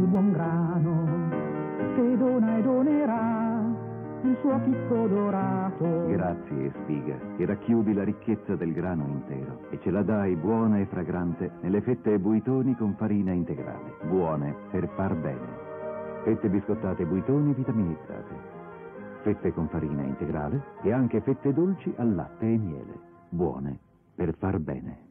buon grano che dona e donerà il suo chicco dorato. Grazie, spiga, che racchiudi la ricchezza del grano intero e ce la dai buona e fragrante nelle fette e buitoni con farina integrale, buone per far bene. Fette biscottate buitoni vitaminizzate, fette con farina integrale e anche fette dolci al latte e miele, buone per far bene.